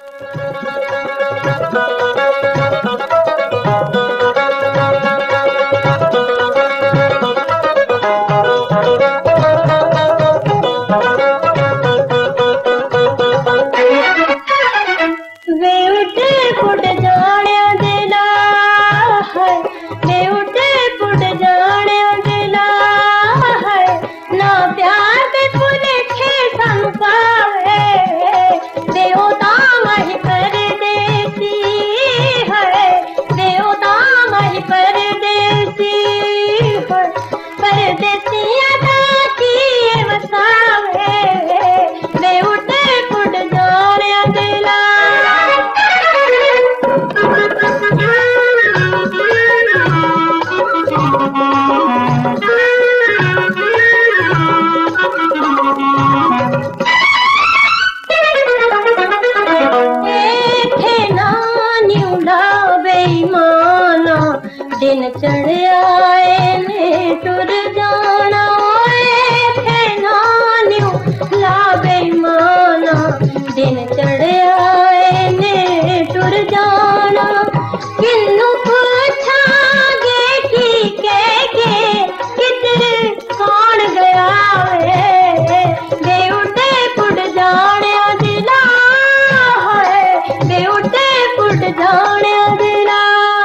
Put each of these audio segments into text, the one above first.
दिन चढ़ आए ने टुर जाना थे नान्यू ला बेईमाना। दिन चढ़ आए ने टुर जाना किन्नू पूछांगे की के किधर कौन गया है दे उठे पुट जाने दिला है दे उठे पुट जाने दिला।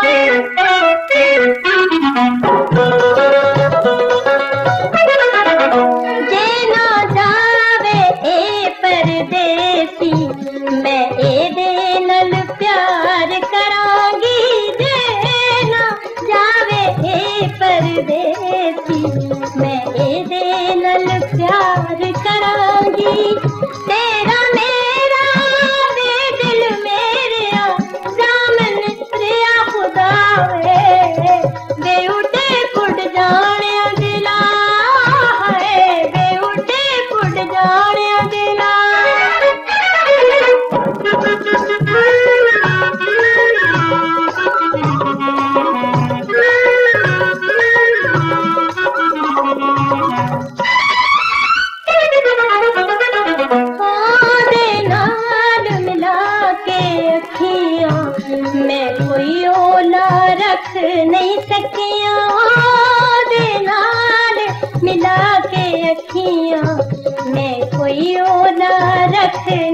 परदेसी मैं एदे नल प्यार करांगी जेना जावे ए परदेसी मैं एदे नल प्यार करांगी। तेरा मेरा दे दिल मेरे दामन रिया खुदा है दे उठे पुट जाने दिला है दे उठे पुट जाने दिला। मैं कोई ओला रख नहीं सकिया दे नाल मिला के अखियां मैं कोई ओला रख